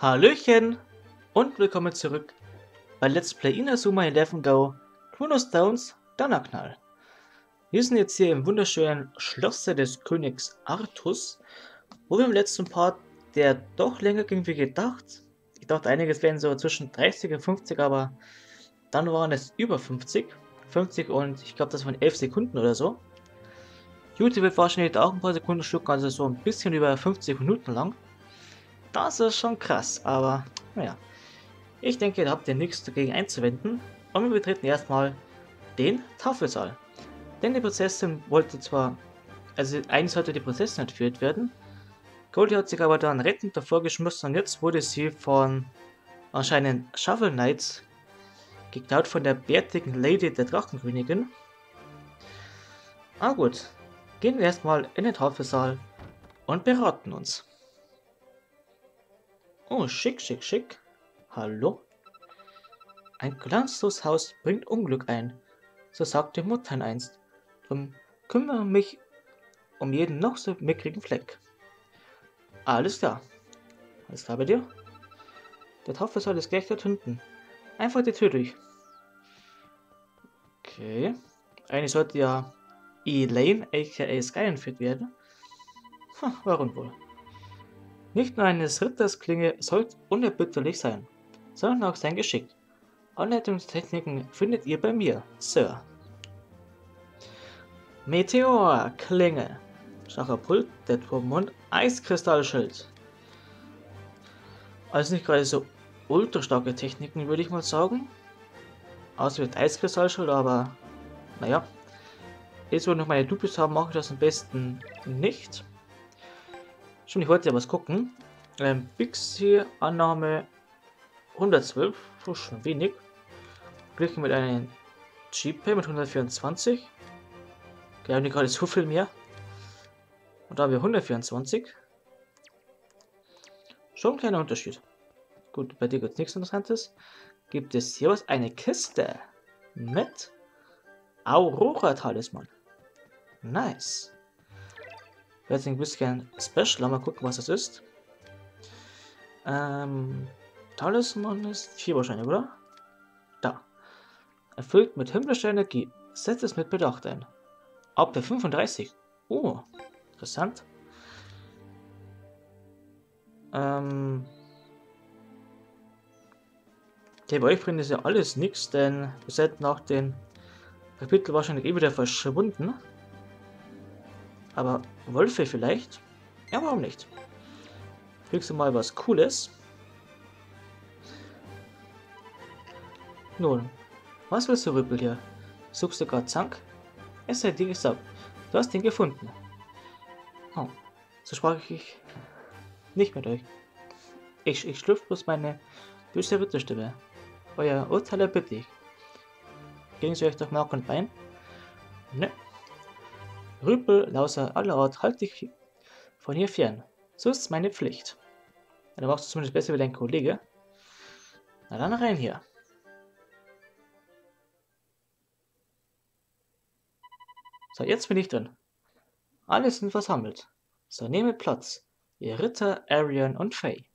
Hallöchen und willkommen zurück bei Let's Play Inazuma 11 Go Chronostones Donnerknall. Wir sind jetzt hier im wunderschönen Schlosse des Königs Artus, wo wir im letzten Part, der doch länger ging wie gedacht. Ich dachte einiges wären so zwischen 30 und 50, aber dann waren es über 50. 50 und ich glaube das waren 11 Sekunden oder so. YouTube wird wahrscheinlich auch ein paar Sekunden Stück, also so ein bisschen über 50 Minuten lang. Das ist schon krass, aber naja. Ich denke, da habt ihr nichts dagegen einzuwenden. Und wir betreten erstmal den Tafelsaal. Denn die Prinzessin wollte zwar, also eigentlich sollte die Prinzessin entführt werden. Goldie hat sich aber dann rettend davor geschmissen und jetzt wurde sie von anscheinend Shovel Knights geklaut von der bärtigen Lady der Drachenkönigin. Ah gut, gehen wir erstmal in den Tafelsaal und beraten uns. Oh, schick, schick, schick. Hallo? Ein glanzloses Haus bringt Unglück ein, so sagte Muttern einst. Drum kümmere mich um jeden noch so mickrigen Fleck. Alles klar. Alles klar bei dir? Der Tafelsaal ist gleich dort hinten. Einfach die Tür durch. Okay. Eigentlich sollte ja Elaine, aka Sky, entführt werden. Warum wohl? Nicht nur eines Ritters Klinge soll unerbitterlich sein, sondern auch sein Geschick. Anleitungstechniken findet ihr bei mir, Sir. Meteor, Klinge, Schachapult, der Turmmund, Eiskristallschild. Also nicht gerade so ultra starke Techniken, würde ich mal sagen. Außer mit Eiskristallschild, aber naja. Jetzt, wo wir noch meine Dupes haben, mache ich das am besten nicht. Schon, ich wollte ja was gucken. Bixi Annahme 112, so schon wenig. Glück mit einem GP mit 124. Wir haben nicht gerade so viel mehr. Und da haben wir 124. Schon ein kleiner Unterschied. Gut, bei dir gibt es nichts Interessantes. Gibt es hier was? Eine Kiste mit Aurora-Talisman. Nice. Jetzt ein bisschen Special, mal gucken, was das ist. Talisman ist hier wahrscheinlich, oder? Da. Erfüllt mit himmlischer Energie. Setzt es mit Bedacht ein. Ab der 35. Oh, interessant. Okay, bei euch bringt es ja alles nichts, denn ihr seid nach dem Kapitel wahrscheinlich eh wieder verschwunden. Aber Wölfe vielleicht? Ja, warum nicht? Kriegst du mal was Cooles? Nun, was willst du, Rüppel hier? Suchst du gerade Zank? Es sei dir gesagt, du hast ihn gefunden. Oh, so sprach ich nicht mit euch. Ich schlüpfe bloß meine böse Ritterstimme. Euer Urteil erbitte ich. Gegen sie euch durch Mark und Bein? Ne. Rüpel, außer aller Art, halt dich von hier fern. So ist es meine Pflicht. Ja, dann machst du zumindest besser wie dein Kollege. Na dann rein hier. So, jetzt bin ich drin. Alle sind versammelt. So, nehme Platz. Ihr Ritter, Arian und Faye.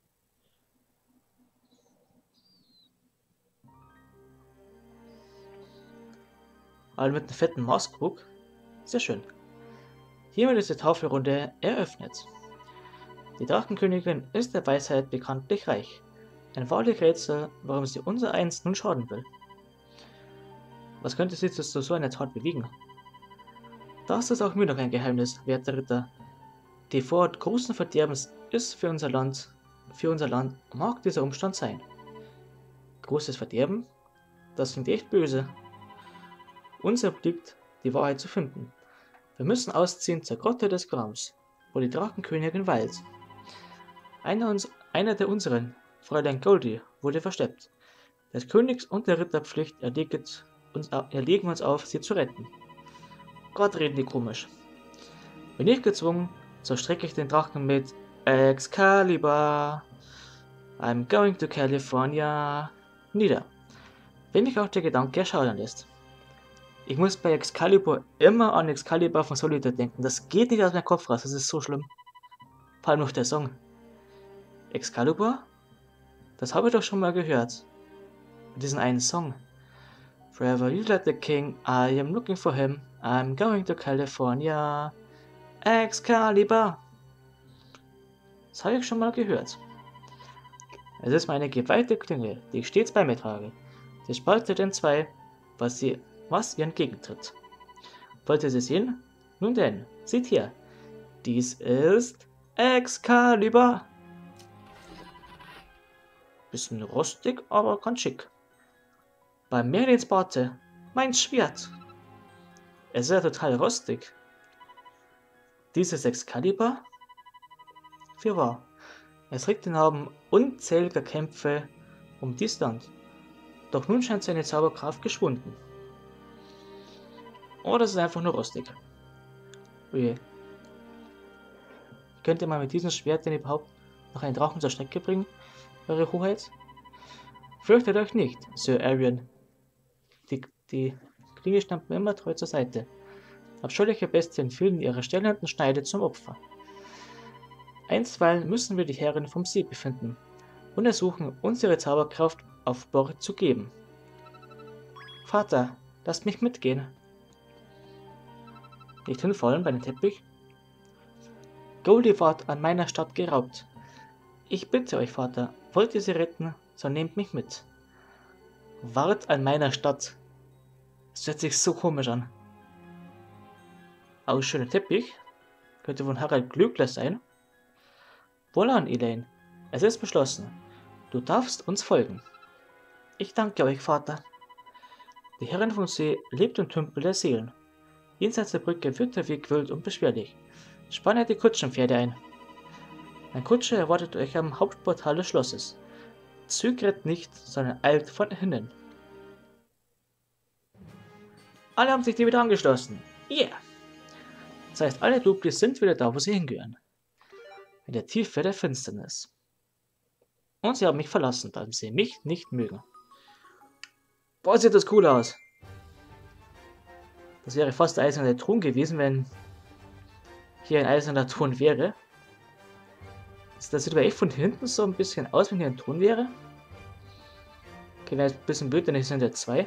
Alle mit einem fetten Mauskrug. Sehr schön. Hiermit ist die Tafelrunde eröffnet. Die Drachenkönigin ist der Weisheit bekanntlich reich. Ein wahrlich Rätsel, warum sie unser Eins nun schaden will. Was könnte sie zu so einer Tat bewegen? Das ist auch mir noch ein Geheimnis, werter Ritter. Die Vorort großen Verderbens ist für unser Land mag dieser Umstand sein. Großes Verderben? Das klingt echt böse. Uns obliegt, die Wahrheit zu finden. Wir müssen ausziehen zur Grotte des Grams, wo die Drachenkönigin weilt. Einer der unseren, Fräulein Goldie, wurde versteckt. Der Königs- und der Ritterpflicht erlegen uns auf, sie zu retten. Gott, reden die komisch. Bin ich gezwungen, so strecke ich den Drachen mit Excalibur. I'm going to California nieder. Wenn mich auch der Gedanke erschaudern lässt. Ich muss bei Excalibur immer an Excalibur von Solitaire denken. Das geht nicht aus meinem Kopf raus, das ist so schlimm. Vor allem noch der Song. Excalibur? Das habe ich doch schon mal gehört. Diesen einen Song. Forever you let the king, I am looking for him, I'm going to California. Excalibur. Das habe ich schon mal gehört. Es ist meine geweihte Klinge, die ich stets bei mir trage. Sie spaltet in zwei, was ihr entgegentritt. Wollt ihr sie sehen? Nun denn, seht hier. Dies ist Excalibur. Bisschen rostig, aber ganz schick. Bei Merlins Barte, mein Schwert. Es ist ja total rostig. Dieses Excalibur? Für wahr. Es trägt den Namen unzähliger Kämpfe um dies Land. Doch nun scheint seine Zauberkraft geschwunden. Oder es ist einfach nur rostig. Oje. Könnte man mit diesem Schwert denn überhaupt noch einen Drachen zur Strecke bringen, Eure Hoheit? Fürchtet euch nicht, Sir Arion. Die Klinge stand mir immer treu zur Seite. Abscheuliche Bestien fielen ihrer stellenden Schneide zum Opfer. Einstweilen müssen wir die Herren vom See befinden und ersuchen, uns ihre Zauberkraft auf Bord zu geben. Vater, lasst mich mitgehen. Nicht hinfallen bei dem Teppich. Goldie ward an meiner Stadt geraubt. Ich bitte euch, Vater, wollt ihr sie retten, so nehmt mich mit. Wart an meiner Stadt. Das hört sich so komisch an. Aus schöner Teppich. Könnte von Harald Glöckler sein. Wohlan, Elaine. Es ist beschlossen. Du darfst uns folgen. Ich danke euch, Vater. Die Herrin vom See lebt im Tümpel der Seelen. Jenseits der Brücke wird der Weg wild und beschwerlich. Spanne die Kutschenpferde ein. Ein Kutscher erwartet euch am Hauptportal des Schlosses. Zögert nicht, sondern eilt von hinnen. Alle haben sich dir wieder angeschlossen. Yeah! Das heißt, alle Duplis sind wieder da, wo sie hingehören. In der Tiefe der Finsternis. Und sie haben mich verlassen, da sie mich nicht mögen. Boah, sieht das cool aus. Das wäre fast der eiserne Thron gewesen, wenn hier ein eiserner Thron wäre. Das sieht aber echt von hinten so ein bisschen aus, wenn hier ein Thron wäre. Okay, wäre jetzt ein bisschen blöd, denn es sind ja zwei.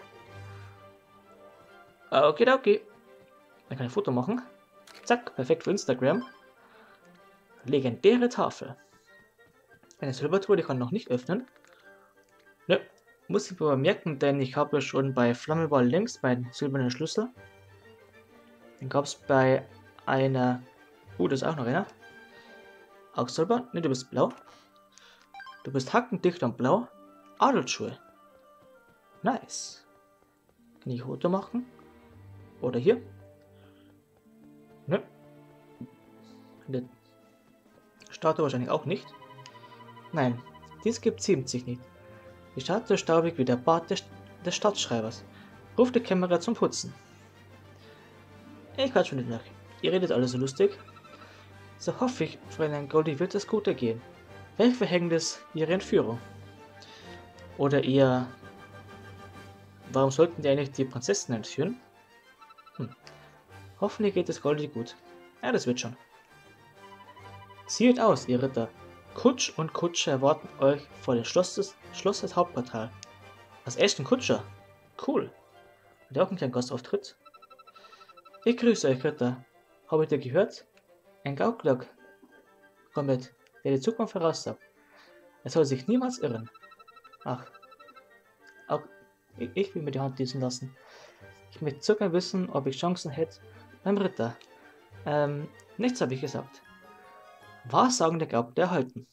Okay. Dann kann ich ein Foto machen. Zack, perfekt für Instagram. Legendäre Tafel. Eine Silbertruhe, die kann noch nicht öffnen. Ne, muss ich aber merken, denn ich habe schon bei Flammeball links meinen silbernen Schlüssel. Den gab es bei einer... das ist auch noch einer. Auch silber? Ne, du bist blau. Du bist hackendicht und blau. Adelsschuhe. Nice. Kann ich Foto machen? Oder hier? Ne. Die Statue wahrscheinlich auch nicht. Nein, dies gibt es sich nicht. Die Statue ist staubig wie der Bart des Stadtschreibers. Ruft die Kämmerer zum Putzen. Ich quatsch schon nicht nach. Ihr redet alle so lustig. So hoffe ich, Fräulein Goldie wird es gut ergehen. Welch Verhängnis ihre Entführung. Oder eher... Warum sollten die eigentlich die Prinzessin entführen? Hoffentlich geht es Goldie gut. Ja, das wird schon. Zieht aus, ihr Ritter. Kutsch und Kutscher erwarten euch vor dem Schlosses Hauptportal. Was, echt ein Kutscher? Cool. Hat er auch einen kleinen Gastauftritt? Ich grüße euch, Ritter. Habt ihr gehört? Ein Gaukler kommt, der die Zukunft voraussagt. Er soll sich niemals irren. Ach. Auch ich will mir die Hand lösen lassen. Ich möchte sogar wissen, ob ich Chancen hätte beim Ritter. Nichts habe ich gesagt. Wahrsagen der Gaukler erhalten.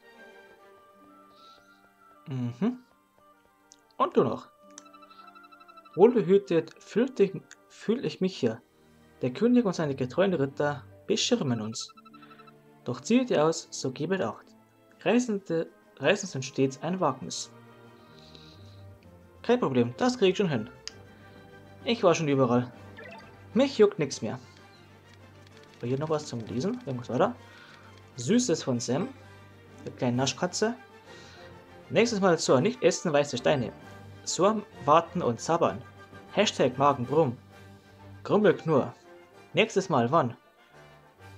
Und du noch. Wohlbehütet fühl ich mich hier. Der König und seine getreuen Ritter beschirmen uns. Doch zieht ihr aus, so gebet Acht. Reisen sind stets ein Wagnis. Kein Problem, das krieg ich schon hin. Ich war schon überall. Mich juckt nichts mehr. Aber hier noch was zum Lesen. Irgendwas weiter. Süßes von Sam. Der kleinen Naschkatze. Nächstes Mal so, nicht essen weiße Steine. So warten und zappern. Hashtag Magenbrumm. Grummelknurr. Nächstes Mal wann?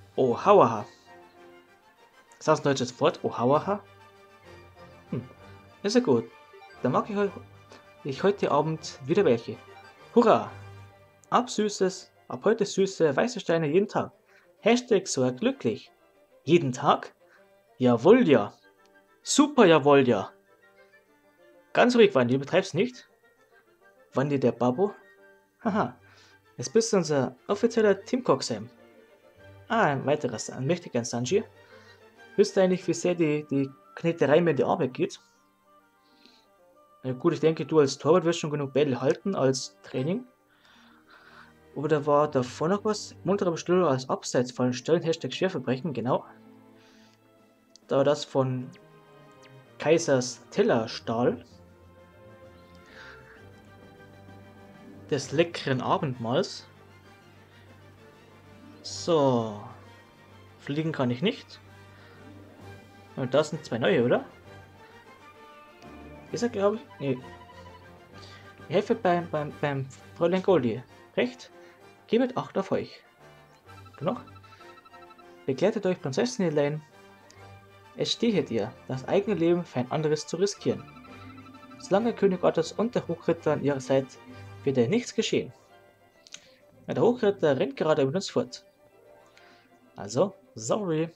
Ohauaha. Ist das ein deutsches Wort? Ohauaha? Ist ja gut. Dann mag ich heute Abend wieder welche. Hurra! Ab heute süße weiße Steine jeden Tag. Hashtag so glücklich. Jeden Tag? Jawohl, ja. Super, jawohl, ja. Ganz ruhig, Wandi, du betreibst nicht. Wandi der Babbo. Haha. Jetzt bist du unser offizieller Teamcock, Sam. Ein weiteres, ein mächtiger Sanji. Wisst ihr eigentlich, wie sehr die Kneterei mir in die Arbeit geht? Na gut, ich denke, du als Torwart wirst schon genug Bälle halten als Training. Oder war davor noch was? Muntere Bestellung als Abseits von Stellen, Hashtag Schwerverbrechen, genau. Da war das von Kaisers Tellerstahl. Des leckeren Abendmahls. So. Fliegen kann ich nicht. Und das sind 2 neue, oder? Ist er, glaube ich? Nee. Ich helfe beim Fräulein Goldie. Recht? Gebet Acht auf euch. Genug? Begleitet euch Prinzessin Elaine. Es stehet ihr, das eigene Leben für ein anderes zu riskieren. Solange König Ottos und der Hochritter an ihrer Seite wird nichts geschehen. Der Hochritter rennt gerade mit uns fort. Also, sorry.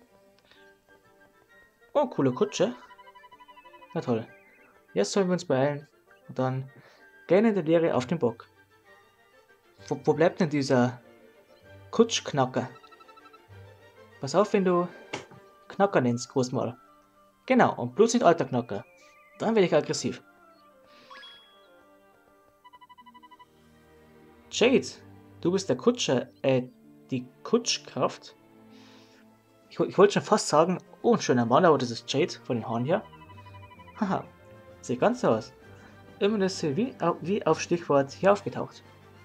Oh, coole Kutsche. Na toll. Jetzt sollen wir uns beeilen. Und dann gehen in der Leere auf den Bock. Wo bleibt denn dieser Kutschknacker? Pass auf, wenn du Knacker nennst, Großmal. Genau, und bloß nicht alter Knacker. Dann werde ich aggressiv. Jade, du bist der Kutscher, die Kutschkraft. Ich wollte schon fast sagen, oh, ein schöner Mann, aber das ist Jade von den Haaren her. Haha, sieht ganz so aus. Immerhin ist sie wie auf Stichwort hier aufgetaucht.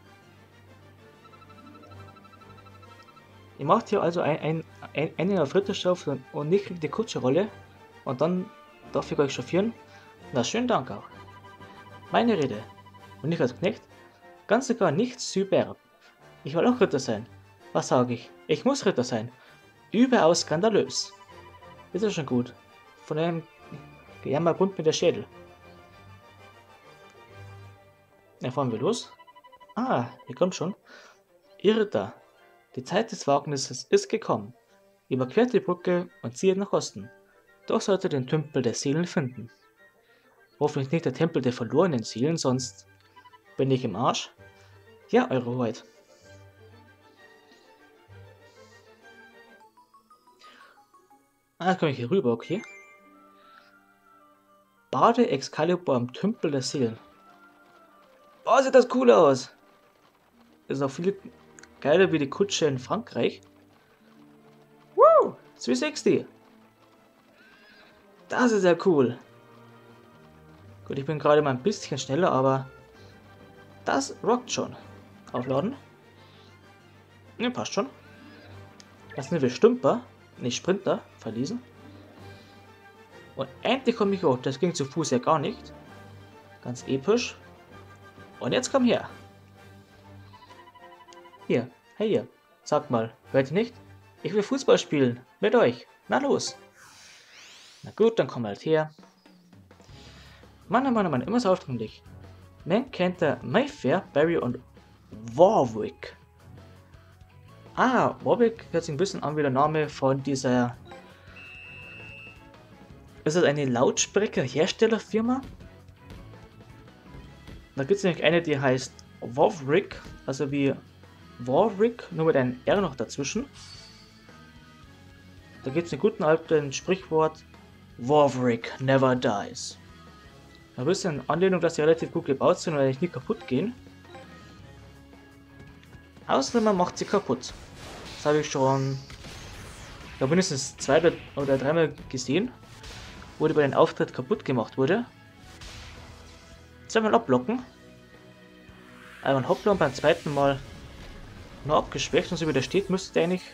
Ihr macht hier also einen auf Ritterschaft und nicht kriegt die Kutscherrolle und dann darf ich euch chauffieren? Na, schönen Dank auch. Meine Rede. Und ich als Knecht? Ganz sogar nicht superb. Ich will auch Ritter sein. Was sage ich? Ich muss Ritter sein. Überaus skandalös. Ist ja schon gut. Von einem Gejammer bunt mit der Schädel. Ja, fahren wir los. Ah, hier kommt schon. Ihr Ritter. Die Zeit des Wagnisses ist gekommen. Überquert die Brücke und zieht nach Osten. Doch sollt ihr den Tempel der Seelen finden. Hoffentlich nicht der Tempel der verlorenen Seelen, sonst bin ich im Arsch. Ja, eure Hoheit. Ah, jetzt komme ich hier rüber, okay. Bade Excalibur am Tempel der Seelen. Oh, sieht das cool aus. Ist auch viel geiler wie die Kutsche in Frankreich. Woo! 360. Das ist ja cool. Gut, ich bin gerade mal ein bisschen schneller, aber das rockt schon. Aufladen. Ne, passt schon. Das sind wir Stümper, nicht Sprinter, verlesen. Und endlich komme ich hoch. Das ging zu Fuß ja gar nicht. Ganz episch. Und jetzt komm her. Hier, hey hier. Sagt mal, hört ihr nicht? Ich will Fußball spielen. Mit euch. Na los. Na gut, dann komm halt her. Mann, Mann, Mann, immer so aufdringlich. Man kennt der Mayfair, Barry und Warwick. Ah, Warwick hört sich ein bisschen an wie der Name von dieser... Ist das eine Lautsprecherherstellerfirma? Da gibt es nämlich eine, die heißt Warwick, also wie Warwick, nur mit einem R noch dazwischen. Da gibt es einen guten alten Sprichwort, Warwick never dies. Ein bisschen Anlehnung, dass sie relativ gut gebaut sind und eigentlich nie kaputt gehen. Außer man macht sie kaputt. Das habe ich schon mindestens 2 oder 3 Mal gesehen, wo die bei den Auftritt kaputt gemacht wurde. Zweimal abblocken. Einmal hoppla und beim zweiten Mal nur abgeschwächt und so wie der steht, müsste der eigentlich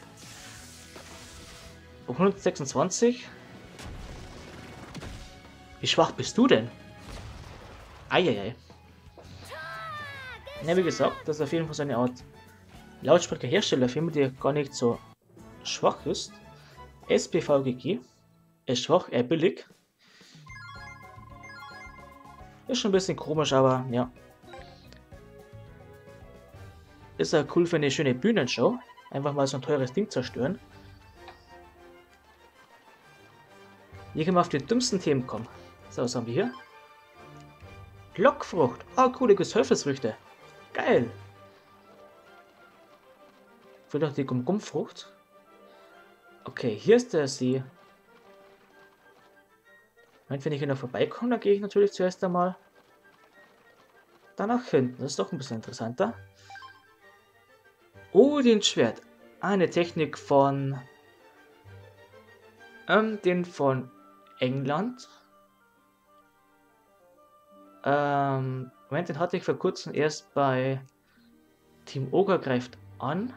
126. Wie schwach bist du denn? Eieiei. Ja, wie gesagt, das ist auf jeden Fall so eine Art Lautsprecherherstellerfirma, die gar nicht so schwach ist. SPVGG ist schwach, eher billig. Ist schon ein bisschen komisch, aber ja. Ist ja cool für eine schöne Bühnenshow. Einfach mal so ein teures Ding zerstören. Hier können wir auf die dümmsten Themen kommen. So, was haben wir hier? Lockfrucht. Oh, coole Teufelsfrüchte. Geil. Wird doch die Gum-Gum-Frucht. Okay, hier ist der See. Wenn ich hier noch vorbeikomme, dann gehe ich natürlich zuerst einmal da nach hinten. Das ist doch ein bisschen interessanter. Oh, den Schwert. Eine Technik von den von England. Moment, den hatte ich vor kurzem erst bei Team Ogre greift an.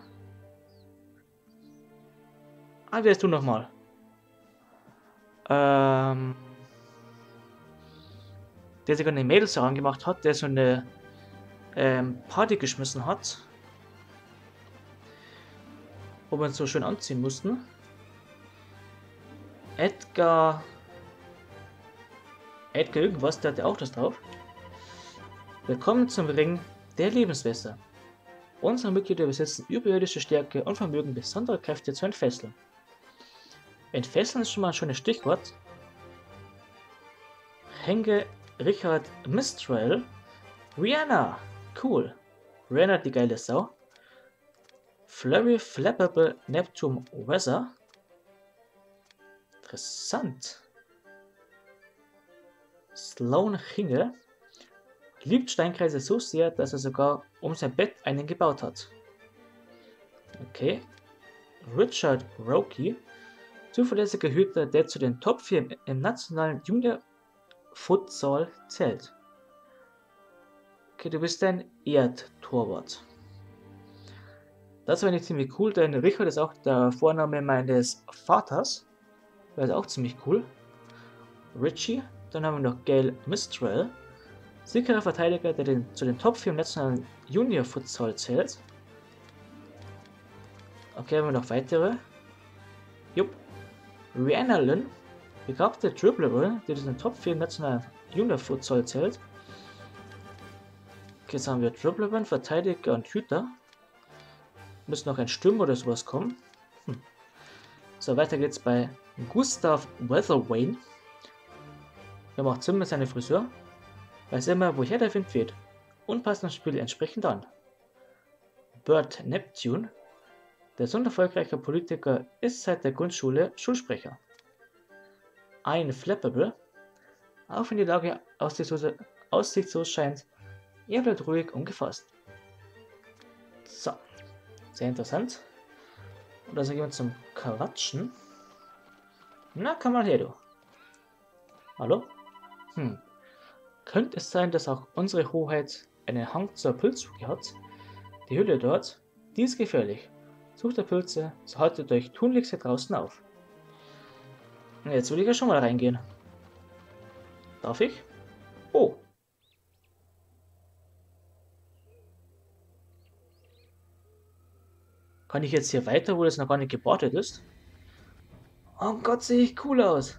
Ah, wer ist du nochmal? Der sogar eine Mädels herangemacht hat, der so eine Party geschmissen hat. Wo wir uns so schön anziehen mussten. Edgar irgendwas, der hatte auch das drauf. Willkommen zum Ring der Lebenswässer. Unsere Mitglieder besitzen überirdische Stärke und vermögen besondere Kräfte zu entfesseln. Entfesseln ist schon mal ein schönes Stichwort. Henke Richard Mistral. Rihanna. Cool. Rihanna, die geile Sau. Flurry Flappable Neptune Weather. Interessant. Sloan Hinge liebt Steinkreise so sehr, dass er sogar um sein Bett einen gebaut hat. Okay. Richard Roki, zuverlässiger Hüter, der zu den Top 4 im nationalen Junior Futsal zählt. Okay, du bist ein Erdtorwart. Das wäre nicht ziemlich cool, denn Richard ist auch der Vorname meines Vaters. Das ist auch ziemlich cool. Richie, dann haben wir noch Gail Mistral, sicherer Verteidiger, der zu den Top 4 im nationalen Junior Futsal zählt. Okay, haben wir noch weitere. Jupp. Rihanna Lynn, begabte Dribblerin, die zu den Top 4 im nationalen Junior Futsal zählt. Okay, jetzt haben wir Dribblerin, Verteidiger und Hüter. Müsste noch ein Stürmer oder sowas kommen. So, weiter geht's bei Gustav Weatherwain. Er macht Sinn mit seiner Frisur. Weiß immer, woher der Wind weht. Und passt das Spiel entsprechend an. Bert Neptune, der so ein erfolgreicher Politiker, ist seit der Grundschule Schulsprecher. Ein Flappable, auch wenn die Lage aussichtslos scheint, er bleibt ruhig und gefasst. So, sehr interessant. Und also gehen wir zum Quatschen. Na, komm mal her, du. Hallo? Könnte es sein, dass auch unsere Hoheit einen Hang zur Pilzsuche hat? Die Hülle dort, die ist gefährlich. Sucht der Pilze, so haltet euch tunlichst hier draußen auf. Jetzt will ich ja schon mal reingehen. Darf ich? Oh. Kann ich jetzt hier weiter, wo das noch gar nicht gebordet ist? Oh Gott, sehe ich cool aus.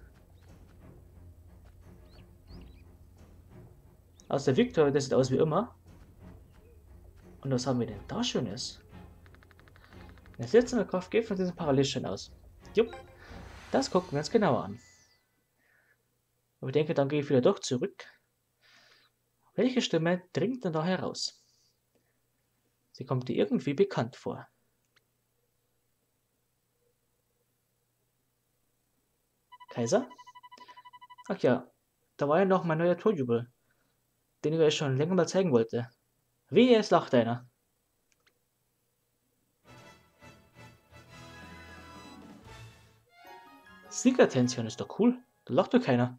Aus der Victor, das sieht aus wie immer. Und was haben wir denn da Schönes? Der seltsame Kraft geht von diesem Parallelschein aus. Jupp, das gucken wir uns genauer an. Aber ich denke, dann gehe ich wieder doch zurück. Welche Stimme dringt denn da heraus? Sie kommt dir irgendwie bekannt vor. Kaiser? Ach ja, da war ja noch mein neuer Torjubel, den ich euch schon länger mal zeigen wollte. Wehe, es lacht einer. Siegertension ist doch cool. Da lacht doch keiner.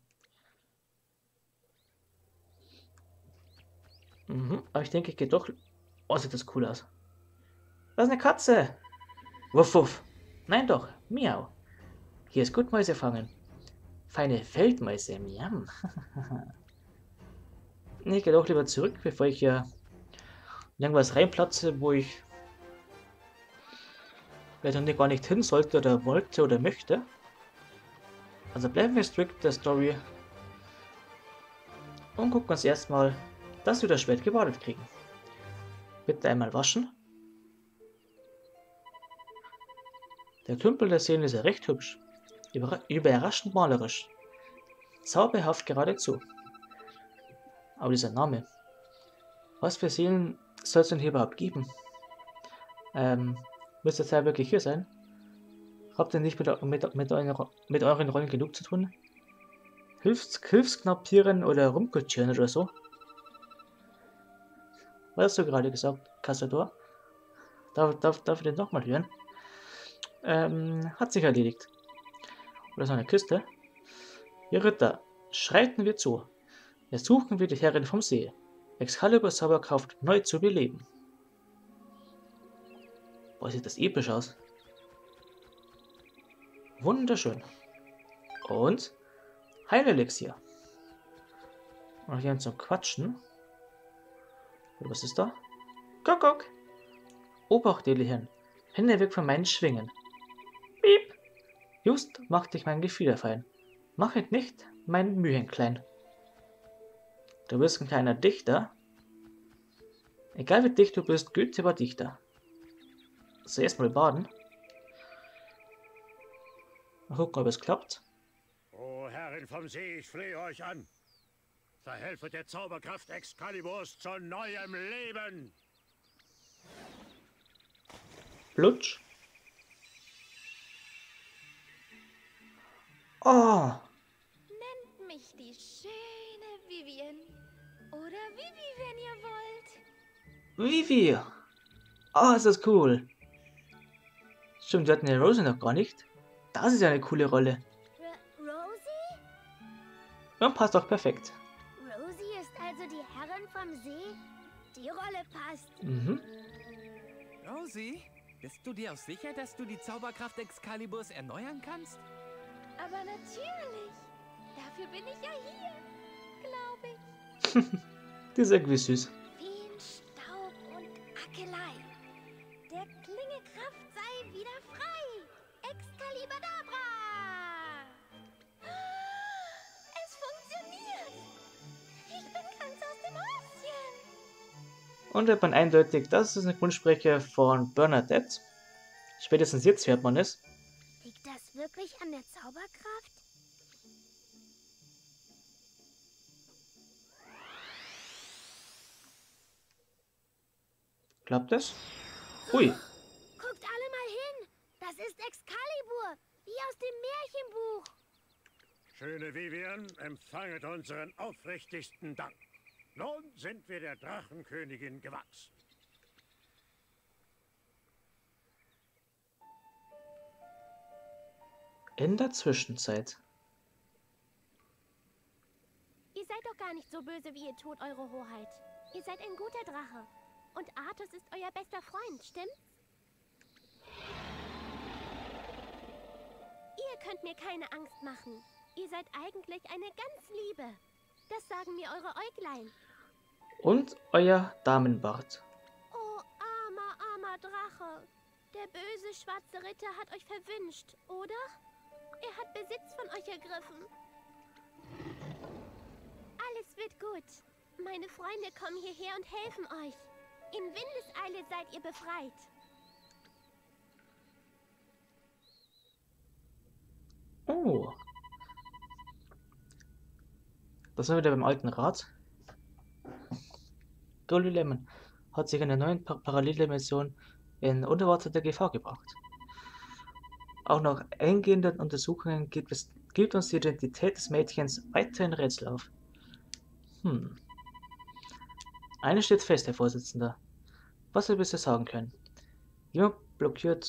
Aber ich denke, ich gehe doch... Oh, sieht das cool aus. Das ist eine Katze. Wuff, wuff. Nein doch, miau. Hier ist gut Mäuse fangen. Feine Feldmäuse, miam. Ich gehe doch lieber zurück, bevor ich hier irgendwas reinplatze, wo ich vielleicht gar nicht hin sollte oder wollte oder möchte. Also bleiben wir strikt der Story. und gucken uns erstmal das Schwert gebadet kriegen. Bitte einmal waschen. Der Tümpel der Seelen ist ja recht hübsch. Überraschend malerisch. Zauberhaft geradezu. Aber dieser Name. Was für Seelen soll es denn hier überhaupt geben? Müsste es ja wirklich hier sein? Habt ihr nicht mit euren Rollen genug zu tun? Hilfsknappieren oder rumkutschieren oder so? Was hast du gerade gesagt, Cassador? Darf ich den nochmal hören? Hat sich erledigt. Oder so eine Küste. Ihr Ritter, schreiten wir zu. Ersuchen wir die Herrin vom See, Excaliburs Zauberkraft neu zu beleben. Boah, sieht das episch aus. Wunderschön. Und Heilelixier. Und hier zum Quatschen. Oder was ist da? Kuckuck. Obacht, Hirn. Hände weg von meinen Schwingen. Piep. Just macht dich mein Gefieder fein. Machet nicht mein Mühen klein. Du bist ein kleiner Dichter. Egal wie dicht du bist, Goethe war Dichter. Zuerst mal baden. Mal gucken, ob es klappt. O Herrin vom See, ich flehe euch an. Verhelfe der Zauberkraft Excaliburs zu neuem Leben. Plutsch. Oh, Nennt mich die schöne Vivian. Oder Vivi, wenn ihr wollt. Vivi. Oh, ist das cool. Stimmt, wir hatten ja Rosie noch gar nicht. Das ist ja eine coole Rolle. Rosie? Ja, passt doch perfekt. Rosie ist also die Herrin vom See? Die Rolle passt. Mhm. Rosie, bist du dir auch sicher, dass du die Zauberkraft Excaliburs erneuern kannst? Aber natürlich. Dafür bin ich ja hier, glaube ich. Die ist irgendwie süß. Wie in Staub und Ackelei. Der Klinge Kraft sei wieder frei. Excalibadabra! Es funktioniert. Ich bin ganz aus dem Häuschen. Und hört man eindeutig, das ist ein Grundsprecher von Bernadette. Spätestens jetzt hört man es. Liegt das wirklich an der Zauberkraft? Klappt es? Hui. Guckt alle mal hin. Das ist Excalibur, wie aus dem Märchenbuch. Schöne Vivian, empfanget unseren aufrichtigsten Dank. Nun sind wir der Drachenkönigin gewachsen. In der Zwischenzeit. Ihr seid doch gar nicht so böse, wie ihr tut, Eure Hoheit. Ihr seid ein guter Drache. Und Artus ist euer bester Freund, stimmt's? Ihr könnt mir keine Angst machen. Ihr seid eigentlich eine ganz Liebe. Das sagen mir eure Äuglein. Und euer Damenbart. Oh, armer Drache. Der böse schwarze Ritter hat euch verwünscht, oder? Er hat Besitz von euch ergriffen. Alles wird gut. Meine Freunde kommen hierher und helfen euch. In Windeseile seid ihr befreit. Oh. Das sind wir wieder beim alten Rat. Goldie Lemon hat sich in der neuen Paralleldimension in unerwartete Gefahr gebracht. Auch nach eingehenden Untersuchungen gibt uns die Identität des Mädchens weiterhin Rätsel auf. Eines steht fest, Herr Vorsitzender. Was wir bisher sagen können. Jemand blockiert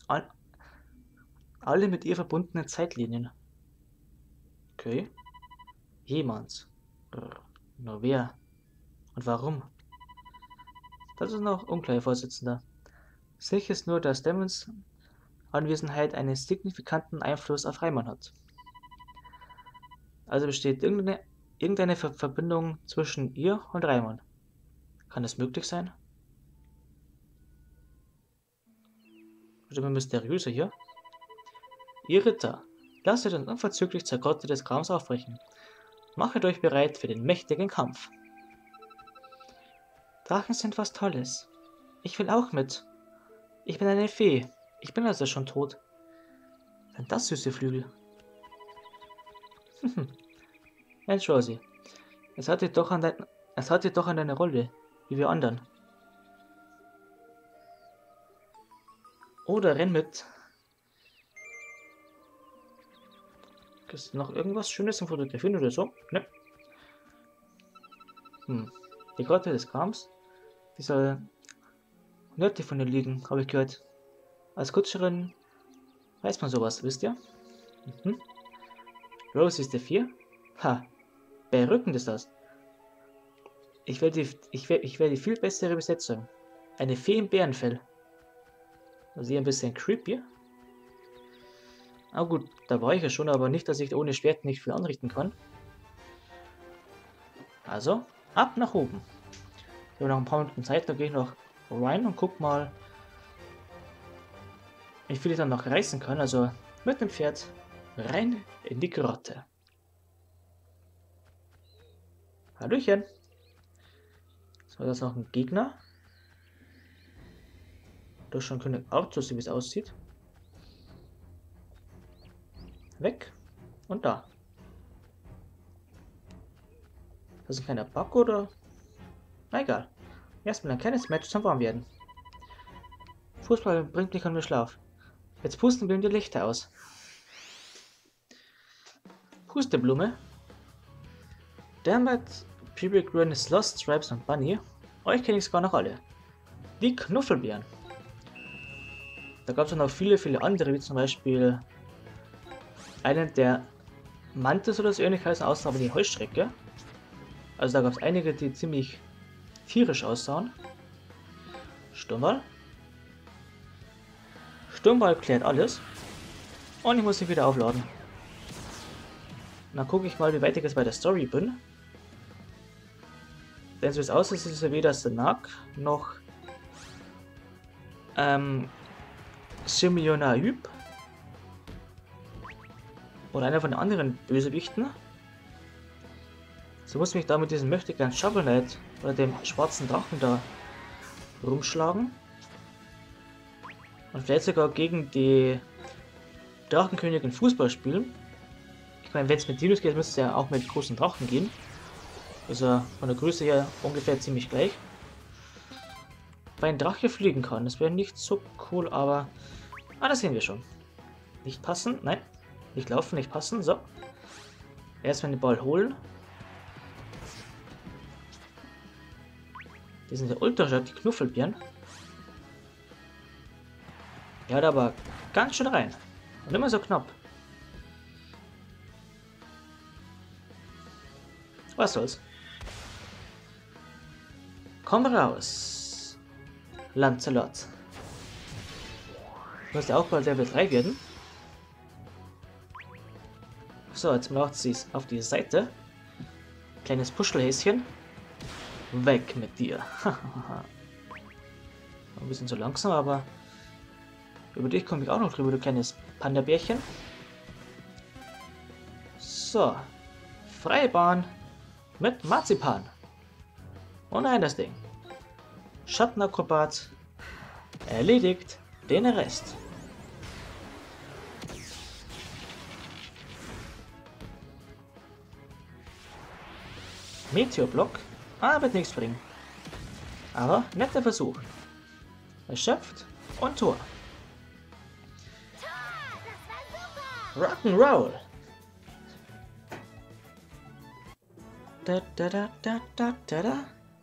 alle mit ihr verbundenen Zeitlinien. Okay. Jemand. Nur wer? Und warum? Das ist noch unklar, Herr Vorsitzender. Sicher ist nur, dass Demons Anwesenheit einen signifikanten Einfluss auf Reimann hat. Also besteht irgendeine Verbindung zwischen ihr und Reimann. Kann das möglich sein? Wird immer mysteriöser hier. Ihr Ritter, lasst uns unverzüglich zur Grotte des Grauens aufbrechen. Machet euch bereit für den mächtigen Kampf. Drachen sind was Tolles. Ich will auch mit. Ich bin eine Fee. Ich bin also schon tot. Sind das süße Flügel? Mensch, Rosie. Es hat dir doch an deine Rolle, wie wir anderen. Oder renn mit. Ist noch irgendwas Schönes zum Fotografieren oder so? Ne. Die Grotte des Grams. Die soll nördlich von dir liegen, habe ich gehört. Als Kutscherin weiß man sowas, wisst ihr? Rose ist der 4? Ha, berückend ist das. Ich will die viel bessere Besetzung. Eine Fee im Bärenfell. Also hier ein bisschen creepy. Aber gut, da war ich ja schon, aber nicht, dass ich ohne Schwert nicht viel anrichten kann. Also, ab nach oben. Ich habe noch ein paar Minuten Zeit, da gehe ich noch rein und guck mal, wie viel ich dann noch reißen kann. Also mit dem Pferd rein in die Grotte. Hallöchen. So, da ist noch ein Gegner. Da ist schon König Arthur, so wie es aussieht. Weg. Und da. Das ist ein kleiner Bug, oder? Na egal. Erstmal ein kleines Match zum Warmwerden. Fußball bringt mich an den Schlaf. Jetzt pusten wir die Lichter aus. Pusteblume. Damit Peregrine is Lost, Stripes und Bunny. Euch kenne ich sogar noch alle. Die Knuffelbeeren. Da gab es noch viele andere, wie zum Beispiel einen, der Mantis oder so ähnlich heißen, aussah aber die Heuschrecke. Also da gab es einige, die ziemlich tierisch aussahen. Sturmball. Sturmball klärt alles. Und ich muss mich wieder aufladen. Und dann gucke ich mal, wie weit ich jetzt bei der Story bin. Denn so wie es aussieht, ist es ja weder Sanak noch Simeon Ayub oder einer von den anderen Bösewichten. So muss ich mich da mit diesem möchtegern Shovel Knight oder dem schwarzen Drachen da rumschlagen. Und vielleicht sogar gegen die Drachenkönigin Fußball spielen. Ich meine, wenn es mit Dinos geht, müsste es ja auch mit großen Drachen gehen. Also von der Größe her ungefähr ziemlich gleich. Weil ein Drache fliegen kann, das wäre nicht so cool, aber... Ah, das sehen wir schon. Nicht passen, nein. Nicht laufen, nicht passen, so. Erstmal den Ball holen. Die sind ja ultra stark, die Knuffelbeeren. Ja, da aber ganz schön rein. Und immer so knapp. Was soll's? Komm raus, Lancelot. Du musst ja auch bald Level 3 werden. So, jetzt macht sie es auf die Seite. Kleines Puschelhäschen. Weg mit dir. Ein bisschen zu langsam, aber über dich komme ich auch noch drüber, du kleines Panda-Bärchen. So. Freie Bahn mit Marzipan. Und rein das Ding. Schattenakrobat. Erledigt den Rest. Meteorblock. Ah, wird nichts bringen. Aber netter Versuch. Erschöpft und Tor. Rock'n'Roll. Da da da da da da da.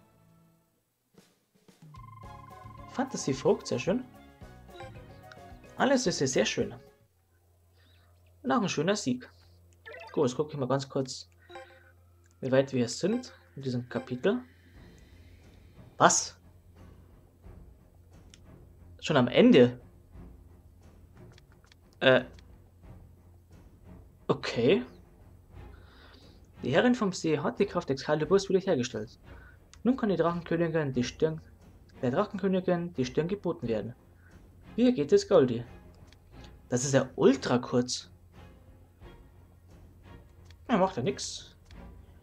Fantasy-Frucht, sehr schön. Alles ist sehr schön. Und auch ein schöner Sieg. Gut, jetzt gucke ich mal ganz kurz, wie weit wir sind in diesem Kapitel. Was? Schon am Ende? Okay. Die Herrin vom See hat die Kraft Excaliburs wiederhergestellt. Nun kann der Drachenkönigin die Stirn geboten werden. Wie geht es Goldie? Das ist ja ultra kurz. Er macht ja nichts.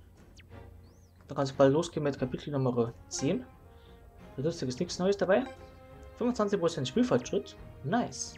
Da kann es bald losgehen mit Kapitel Nummer 10. Lustig ist nichts Neues dabei. 25% Spielfortschritt. Nice.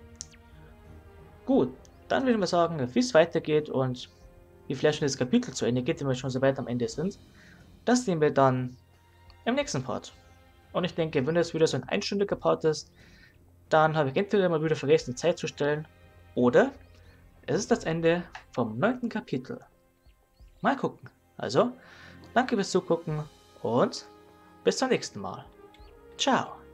Gut, dann würde ich mal sagen, wie es weitergeht und wie vielleicht schon das Kapitel zu Ende geht, wenn wir schon so weit am Ende sind. Das sehen wir dann im nächsten Part. Und ich denke, wenn das wieder so ein einstündiger Part ist, dann habe ich entweder mal wieder vergessen, die Zeit zu stellen, oder es ist das Ende vom 9. Kapitel. Mal gucken. Also, danke fürs Zugucken und bis zum nächsten Mal. Ciao.